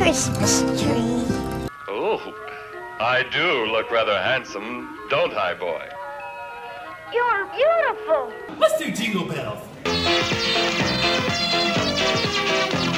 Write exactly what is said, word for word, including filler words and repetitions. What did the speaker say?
Christmas tree. Oh, I do look rather handsome, don't I, boy? You're beautiful. Let's do Jingle Bells.